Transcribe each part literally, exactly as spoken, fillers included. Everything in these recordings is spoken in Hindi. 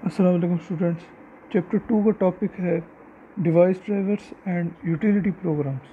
अस्सलाम वालेकुम स्टूडेंट्स। चैप्टर टू का टॉपिक है device drivers and utility programs.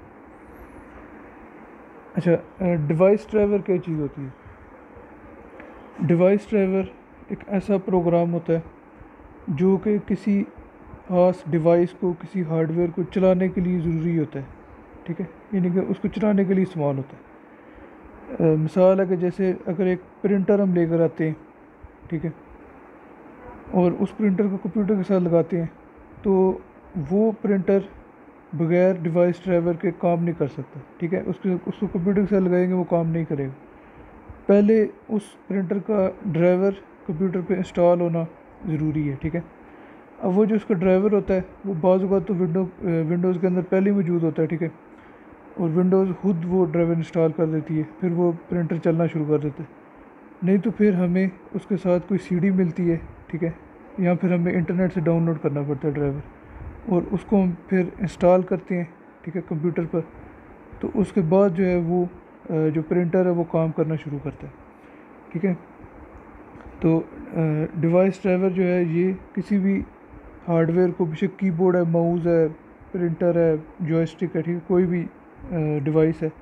अच्छा, डिवाइस ड्राइवर क्या चीज़ होती है? डिवाइस ड्राइवर एक ऐसा प्रोग्राम होता है जो कि किसी खास डिवाइस को, किसी हार्डवेयर को चलाने के लिए ज़रूरी होता है। ठीक है, यानी कि उसको चलाने के लिए इस्तेमाल होता है। अ, मिसाल है कि जैसे अगर एक प्रिंटर हम लेकर आते हैं, ठीक है, और उस प्रिंटर को कंप्यूटर के साथ लगाते हैं, तो वो प्रिंटर बगैर डिवाइस ड्राइवर के काम नहीं कर सकता। ठीक है, उसके उसको कंप्यूटर के साथ लगाएंगे वो काम नहीं करेगा। पहले उस प्रिंटर का ड्राइवर कंप्यूटर पे इंस्टॉल होना ज़रूरी है। ठीक है, अब वो जो उसका ड्राइवर होता है वो बाज़ औक़ात तो विंडो विंडोज़ के अंदर पहले ही मौजूद होता है। ठीक है, और विंडोज़ खुद वो ड्राइवर इंस्टॉल कर देती है, फिर वो प्रिंटर चलना शुरू कर देता है। नहीं तो फिर हमें उसके साथ कोई सीडी मिलती है, ठीक है, या फिर हमें इंटरनेट से डाउनलोड करना पड़ता है ड्राइवर, और उसको हम फिर इंस्टॉल करते हैं, ठीक है, कंप्यूटर पर। तो उसके बाद जो है वो जो प्रिंटर है वो काम करना शुरू करता है। ठीक है, तो डिवाइस ड्राइवर जो है ये किसी भी हार्डवेयर को, बेशक कीबोर्ड है, माउस है, प्रिंटर है, जॉयस्टिक है, ठीक है, कोई भी डिवाइस है,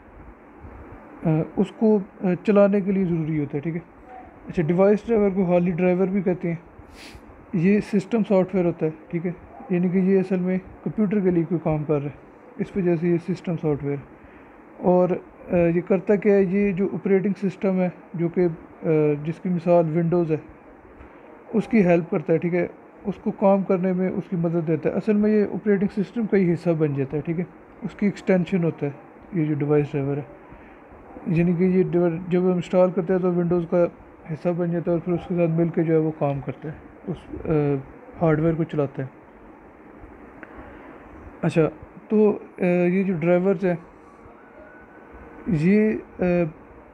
उसको चलाने के लिए ज़रूरी होता है। ठीक है, अच्छा, डिवाइस ड्राइवर को हाली ड्राइवर भी कहते हैं। ये सिस्टम सॉफ्टवेयर होता है। ठीक है, यानी कि ये असल में कंप्यूटर के लिए कोई काम कर रहा है, इस वजह से ये सिस्टम सॉफ्टवेयर। और ये करता क्या है, ये जो ऑपरेटिंग सिस्टम है, जो कि जिसकी मिसाल विंडोज़ है, उसकी हेल्प करता है। ठीक है, उसको काम करने में उसकी मदद देता है। असल में ये ऑपरेटिंग सिस्टम का ही हिस्सा बन जाता है। ठीक है, उसकी एक्सटेंशन होता है ये जो डिवाइस ड्राइवर है। यानी कि ये जब हम इंस्टॉल करते हैं तो विंडोज़ का हिस्सा बन जाता है, और फिर उसके साथ मिल के जो है वो काम करता है, उस हार्डवेयर को चलाता है। अच्छा, तो आ, ये जो ड्राइवर्स हैं, ये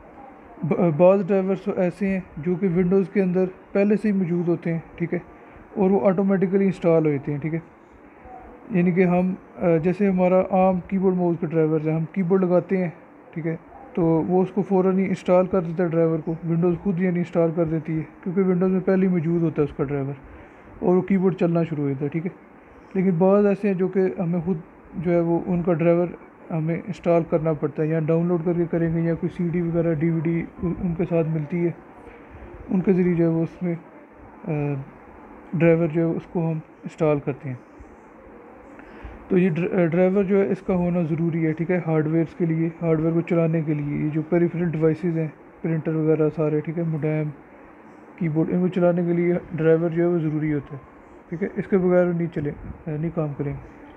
बाज़ ड्राइवर्स ऐसे हैं जो कि विंडोज़ के अंदर पहले से ही मौजूद होते हैं। ठीक है, और वो ऑटोमेटिकली इंस्टॉल होते हैं। ठीक है, यानी कि हम जैसे हमारा आम कीबोर्ड माउस के ड्राइवर्स हैं, हम कीबोर्ड लगाते हैं, ठीक है, तो वो उसको फ़ौरन ही इंस्टॉल कर देता है ड्राइवर को, विंडोज़ खुद यानी इंस्टॉल कर देती है, क्योंकि विंडोज़ में पहले ही मौजूद होता है उसका ड्राइवर, और वो कीबोर्ड चलना शुरू हो जाता है। ठीक है, लेकिन बहुत ऐसे हैं जो कि हमें खुद जो है वो उनका ड्राइवर हमें इंस्टॉल करना पड़ता है, या डाउनलोड करके करेंगे, या कोई सीडी वगैरह डीवीडी उनके साथ मिलती है, उनके ज़रिए जो है वो उसमें ड्राइवर जो है उसको हम इंस्टॉल करते हैं। तो ये ड्राइवर जो है इसका होना ज़रूरी है। ठीक है, हार्डवेयर्स के लिए, हार्डवेयर को चलाने के लिए, ये जो पेरिफेरल डिवाइसेस हैं, प्रिंटर वगैरह सारे, ठीक है, मोडेम, कीबोर्ड, इनको चलाने के लिए ड्राइवर जो है वो ज़रूरी होता है। ठीक है, इसके बगैर वो नहीं चले नहीं काम करेंगे।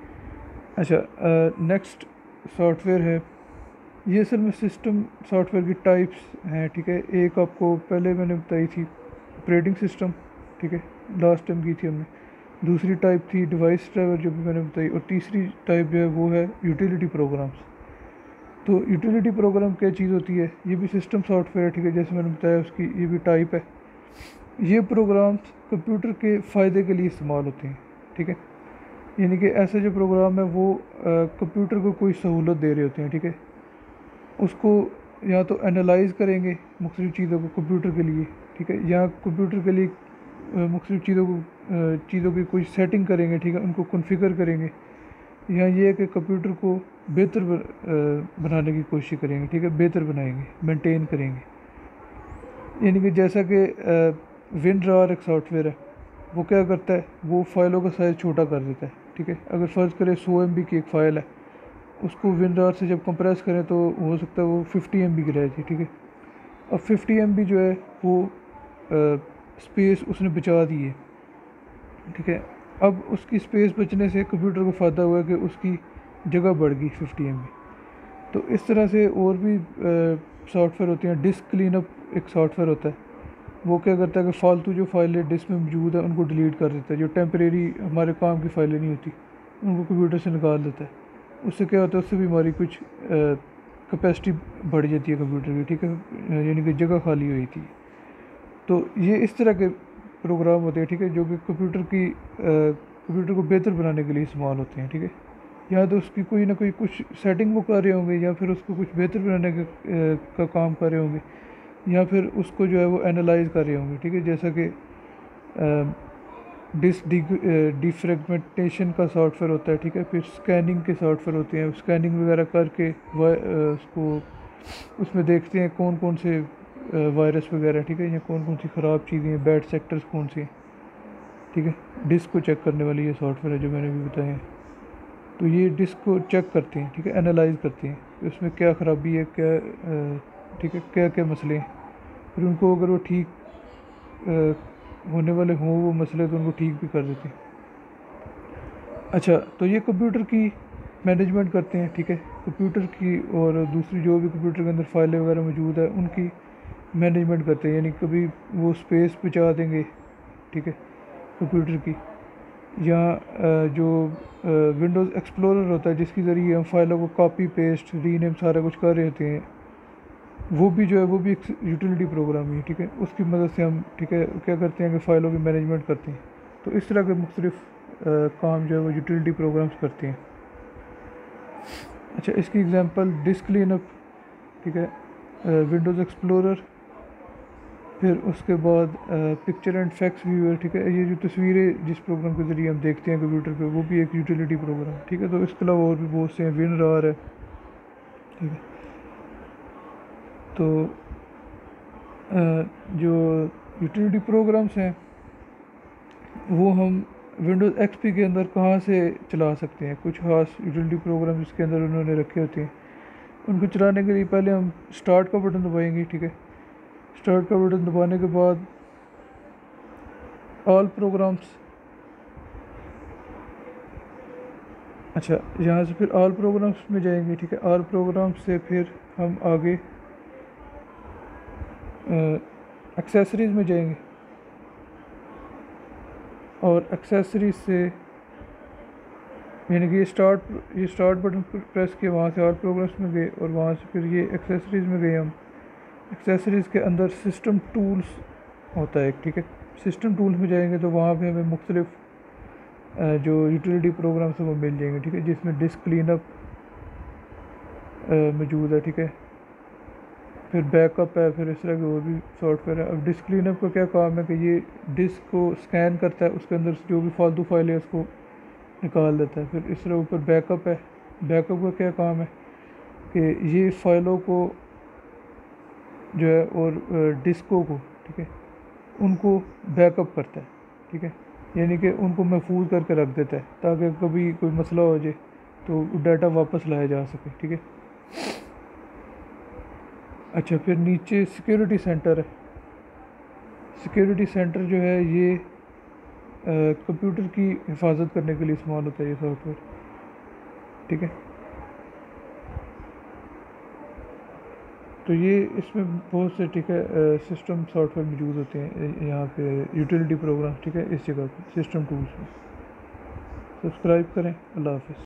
अच्छा, नेक्स्ट सॉफ्टवेयर है, ये असल में सिस्टम सॉफ्टवेयर की टाइप्स हैं। ठीक है, एक आपको पहले मैंने बताई थी ऑपरेटिंग सिस्टम, ठीक है, लास्ट टाइम की थी हमने। दूसरी टाइप थी डिवाइस ड्राइवर, जो भी मैंने बताई, और तीसरी टाइप जो है वो है यूटिलिटी प्रोग्राम्स। तो यूटिलिटी प्रोग्राम क्या चीज़ होती है? ये भी सिस्टम सॉफ्टवेयर है। ठीक है, जैसे मैंने बताया उसकी ये भी टाइप है। ये प्रोग्राम्स कंप्यूटर के फ़ायदे के लिए इस्तेमाल होते हैं। ठीक है, यानी कि ऐसे जो प्रोग्राम है वो कंप्यूटर को कोई सहूलत दे रहे होते हैं। ठीक है, उसको या तो एनालाइज करेंगे मुख्तलिफ़ चीज़ों को कंप्यूटर के लिए, ठीक है, या कंप्यूटर के लिए मुख्तलिफ़ चीज़ों को चीज़ों की कोई सेटिंग करेंगे, ठीक है, उनको कॉन्फ़िगर करेंगे, या ये है कि कंप्यूटर को बेहतर बनाने की कोशिश करेंगे। ठीक है, बेहतर बनाएंगे, मेंटेन करेंगे। यानी कि जैसा कि विनरार एक सॉफ्टवेयर है, वो क्या करता है, वो फाइलों का साइज़ छोटा कर देता है। ठीक है, अगर फ़र्ज़ करें सौ एम बी की एक फ़ाइल है, उसको विनरार से जब कंप्रेस करें तो हो सकता है वो फिफ्टी एम बी की रह जाए। ठीक है, अब फिफ्टी एम बी जो है वो आ, स्पेस उसने बचा दी है। ठीक है, अब उसकी स्पेस बचने से कंप्यूटर को फ़ायदा हुआ कि उसकी जगह बढ़ गई फिफ्टी एम बी। तो इस तरह से और भी सॉफ्टवेयर होते हैं। डिस्क क्लीनअप एक सॉफ्टवेयर होता है, वो क्या करता है कि फ़ालतू जो फाइलें डिस्क में मौजूद है उनको डिलीट कर देता है। जो टेम्परेरी हमारे काम की फ़ाइलें नहीं होती उनको कंप्यूटर से निकाल देता है। उससे क्या होता है, उससे भी हमारी कुछ कैपेसिटी बढ़ जाती है कंप्यूटर की। ठीक है, यानी कि जगह खाली हुई थी। तो ये इस तरह के प्रोग्राम होते हैं, ठीक है, जो कि कंप्यूटर की कंप्यूटर को बेहतर बनाने के लिए इस्तेमाल होते हैं। ठीक है, या तो उसकी कोई ना कोई कुछ सेटिंग वो कर रहे होंगे, या फिर उसको कुछ बेहतर बनाने का, का काम कर रहे होंगे, या फिर उसको जो है वो एनालाइज कर रहे होंगे। ठीक है, जैसा कि डिस्क डिफ्रेगमेंटेशन का सॉफ्टवेयर होता है, ठीक है। फिर स्कैनिंग के सॉफ्टवेयर होते हैं, स्कैनिंग वगैरह करके वा- अ, उसको उसमें देखते हैं कौन कौन से वायरस वगैरह, ठीक है, या कौन कौन सी ख़राब चीज़ें हैं, बैड सेक्टर्स कौन से हैं, ठीक है। डिस्क को चेक करने वाली ये सॉफ्टवेयर है जो मैंने भी बताया है। तो ये डिस्क को चेक करते हैं, ठीक है, एनालाइज करते हैं कि उसमें क्या ख़राबी है, क्या अ, ठीक है, क्या क्या मसले हैं। फिर उनको अगर वो ठीक अ, होने वाले हों वो मसले, तो उनको ठीक भी कर देते हैं। अच्छा, तो ये कंप्यूटर की मैनेजमेंट करते हैं, ठीक है। कंप्यूटर की और दूसरी जो भी कंप्यूटर के अंदर फाइलें वगैरह मौजूद है उनकी मैनेजमेंट करते हैं, यानी कभी वो स्पेस बचा देंगे, ठीक है, कंप्यूटर की, या अ, जो विंडोज़ एक्सप्लोरर होता है जिसके ज़रिए हम फाइलों को कॉपी पेस्ट रीनेम सारा कुछ कर रहे होते हैं, वो भी जो है वो भी एक यूटिलिटी प्रोग्राम ही है, ठीक है। उसकी मदद से हम, ठीक है, क्या करते हैं कि फ़ाइलों की मैनेजमेंट करते हैं। तो इस तरह के मुख्तलिफ काम जो है वो यूटिलिटी प्रोग्राम्स करते हैं। अच्छा, इसकी एग्जांपल डिस्क क्लीनअप, ठीक है, विंडोज़ एक्सप्लोरर, फिर उसके बाद पिक्चर एंड फैक्स व्यूअर, ठीक है, ये जो तस्वीरें जिस प्रोग्राम के ज़रिए हम देखते हैं कंप्यूटर पे, वो भी एक यूटिलिटी प्रोग्राम, ठीक है। तो इसके अलावा और भी बहुत से हैं, विनरार है, ठीक है। तो अ, जो यूटिलिटी प्रोग्राम्स हैं वो हम विंडोज़ एक्सपी के अंदर कहाँ से चला सकते हैं। कुछ खास यूटिलिटी प्रोग्राम इसके अंदर उन्होंने रखे होते हैं, उनको चलाने के लिए पहले हम स्टार्ट का बटन दबाएंगे, ठीक है। स्टार्ट का बटन दबाने के बाद ऑल प्रोग्राम्स, अच्छा, यहाँ से फिर ऑल प्रोग्राम्स में जाएंगे, ठीक है। ऑल प्रोग्राम्स से फिर हम आगे एक्सेसरीज़ में जाएंगे, और एक्सेसरीज से, यानी कि ये स्टार्ट ये स्टार्ट बटन प्रेस किया, वहाँ से ऑल प्रोग्राम्स में गए, और वहाँ से फिर ये एक्सेसरीज़ में गए हम। एक्सेसरीज़ के अंदर सिस्टम टूल्स होता है, ठीक है। सिस्टम टूल्स में जाएंगे तो वहाँ पे हमें मुख्तलिफ जो यूटिलिटी प्रोग्राम्स हैं वो मिल जाएंगे, ठीक है, जिसमें डिस्क क्लीनअप मौजूद है, ठीक है। फिर बैकअप है, फिर इस तरह के और भी सॉफ्टवेयर है। अब डिस्क क्लीनअप का क्या काम है कि ये डिस्क को स्कैन करता है, उसके अंदर से जो भी फालतू फाइल है उसको निकाल देता है। फिर इस तरह ऊपर बैकअप है। बैकअप का क्या काम है कि ये फ़ाइलों को जो है और डिस्कों को, ठीक है, उनको बैकअप करता है, ठीक है, यानी कि उनको महफूज करके रख देता है ताकि कभी कोई मसला हो जाए तो डाटा वापस लाया जा सके, ठीक है। अच्छा, फिर नीचे सिक्योरिटी सेंटर है। सिक्योरिटी सेंटर जो है ये कंप्यूटर की हिफाजत करने के लिए इस्तेमाल होता है ये सॉफ्टवेयर, ठीक है। तो ये इसमें बहुत से, ठीक है, सिस्टम सॉफ्टवेयर मौजूद होते हैं यहाँ पे यूटिलिटी प्रोग्राम, ठीक है, इस जगह पे सिस्टम टूल्स में। सब्सक्राइब करें। अल्लाह हाफ़िज़।